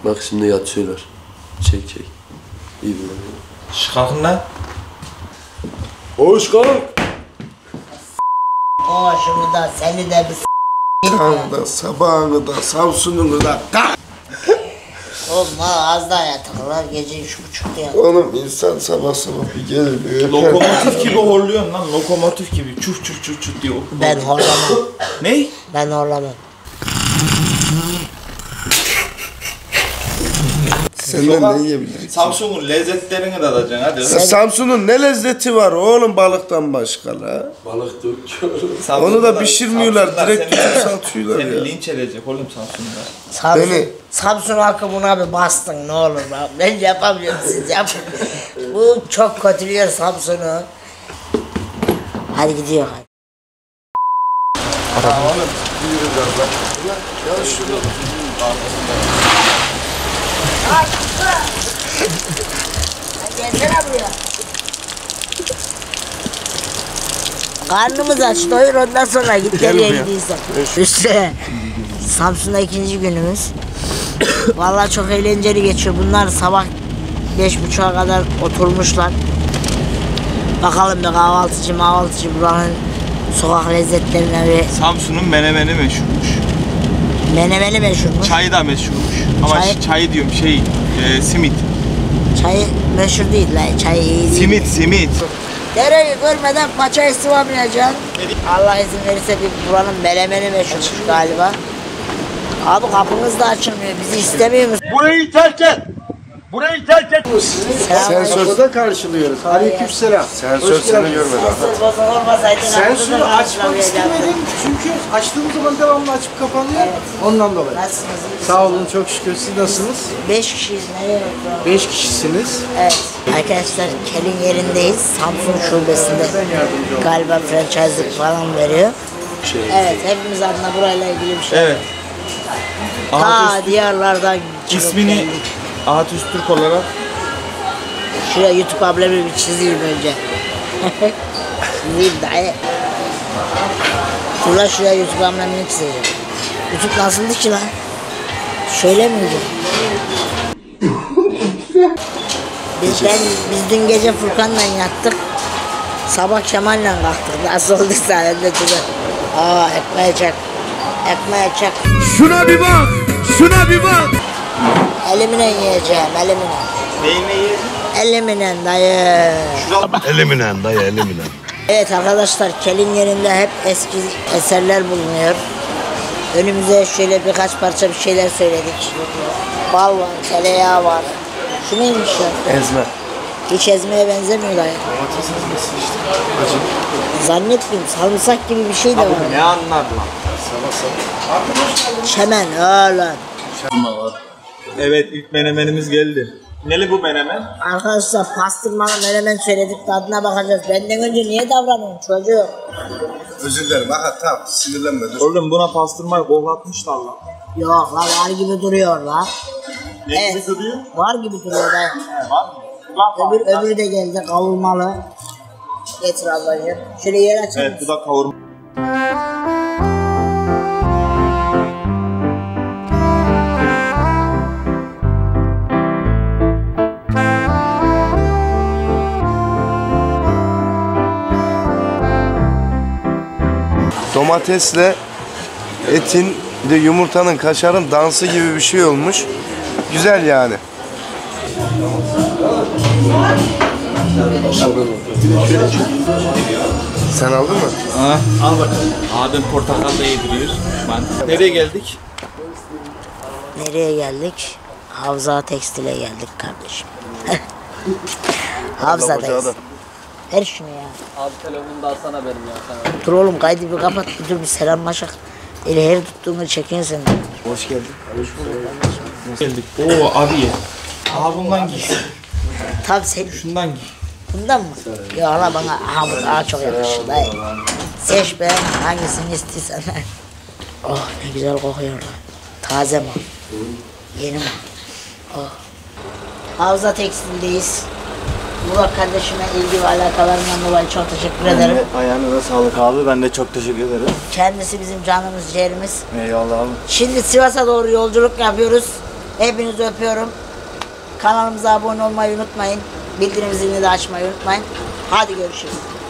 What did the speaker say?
Bak şimdi yatıyorlar. Çek çek. İyi böyle. Şş kalkın lan. Hoş kalk. Şunu da seni de bir Kanı da sabahını da Samsun'unu da Oğlum az daha yatarlar gece 3.30'da ya. Oğlum insan sabah sabah bir gelir bir öper. Lokomotif gibi horluyorsun lan. Lokomotif gibi. Çuf çuf çuf çuf diyor. Ben horlamam. Ney? Ben horlamam. Senden ne yiyebiliriz? Samsun'un lezzetlerini tadacaksın hadi. Samsun'un ne lezzeti var oğlum balıktan başka la? Balık dök. Onu da pişirmiyorlar, direkt tutup satıyorlar seni ya. linç edecek oğlum Samsun'da. Beni- Samsun halkı buna bir bastın ne olur bak. Ben yapamıyorum siz yapın. Bu çok kötülüyor Samsun'u. Hadi gidiyor hadi. Ya şunu Gelsene buraya. Karnımız aç doyur ondan sonra git nereye gidiyorsan. Üstüne Samsun'da ikinci günümüz. Vallahi çok eğlenceli geçiyor. Bunlar sabah 5.30'a kadar oturmuşlar. Bakalım bir kahvaltıcı buranın sokak lezzetlerine bir Samsun'un menemeni meşhurmuş. menemeni meşhurmuş. Çayı da meşhurmuş. Ama çayı diyorum simit. Çayı meşhur değil la çayı iyi değil. Simit. Dereyi görmeden paçayı sıvamayacaksın. Allah izin verirse bir buranın melemeni meşhurmuş galiba. Abi kapımız da açılmıyor. Bizi istemiyor musun? Burayı terk et. Burayı terk et. Sensör karşılıyoruz. Aleykümselam. sensör seni görmedi. Sensör bozuk olmasaydı Sensörü açmak istemedim çünkü açtığım zaman devamlı açıp kapanıyor. Evet. Ondan dolayı. Nasılsınız? Sağ olun, çok şükür. Siz nasılsınız? 5 kişiyiz. Nereye bakıyorsun? 5 kişisiniz. Evet. Arkadaşlar Kelin yerindeyiz. Samsun şubesinde galiba franchise'lık falan veriyor. Evet. Hepimiz adına burayla ilgili bir şey. Evet. Ta diyarlardan çıkıp İsmini geldik. Ahat Üstürk olarak Şuraya YouTube ablemi bir çizeyim önce. Çizeyim dayı. Dur lan şuraya YouTube ablemini çizeceğim. YouTube nasıldı ki lan? Şöyle miydi? Biz dün gece Furkan'la yattık. Sabah Kemal'le kalktık. Nasıl olduysa ben de şurada. Ekmeğe çak. Ekmeğe çak. Şuna bir bak! Şuna bir bak! Elimle yiyeceğim, elimle. neyine yedin? Elimle dayı. Eliminen dayı eliminen. Evet arkadaşlar Kelin yerinde hep eski eserler bulunuyor. Önümüze şöyle birkaç parça bir şeyler söyledik. Bal var, tereyağı var. Şu neymiş ya? Ezme. Hiç ezmeye benzemiyor dayı. Domates ezmesi işte. Acı. Zannetmiyorum sarımsak gibi bir şey de var. Ne anladın? Çemen oğlum. Evet ilk menemenimiz geldi. Neli bu menemen? Arkadaşlar pastırmalı menemen söyledik tadına bakacağız. Benden önce niye davranıyorsun çocuğum? Özür dilerim. Aha tamam sinirlenme dur. Oğlum buna pastırmayı koklatmışlar lan. Yok la var gibi duruyor la. Ne Evet. gibi duruyor? Var gibi duruyor dayı. Var mı? Öbürü de geldi kavurmalı. Getir ablacığım. Şöyle yer açalım. Evet bu da kavurma. Domatesle etin bir de yumurtanın kaşarın dansı gibi bir şey olmuş. Güzel yani. Sen aldın mı? Ha, al bakalım. Abim portakal da yediriyor. Nereye geldik? Nereye geldik? Havza Tekstil'e geldik kardeşim. Havza Tekstil. Ver şunu ya. Abi telefonunu da alsana benim ya sana. Dur oğlum kaydı bir kapat bir dur bir selamlaşak. Eli her tuttuğunu çekin sen. Hoş geldin. Geldik. Oo abi. Aha bundan giy. Tabi sen Şundan giy. bundan mı? Ya Allah bana aha bu daha çok yakışır dayı. Seç be hangisini istiyorsan. Oh ne güzel kokuyor lan. Taze mal. Yeni mal. Oh. Havza Tekstil'deyiz. Burak kardeşime ilgi ve alakalarından dolayı çok teşekkür ederim. Ayağına sağlık abi, ben de çok teşekkür ederim. Kendisi bizim canımız ciğerimiz. Eyvallah abi. Şimdi Sivas'a doğru yolculuk yapıyoruz. Hepinizi öpüyorum. Kanalımıza abone olmayı unutmayın. Bildirim zilini de açmayı unutmayın. Hadi görüşürüz.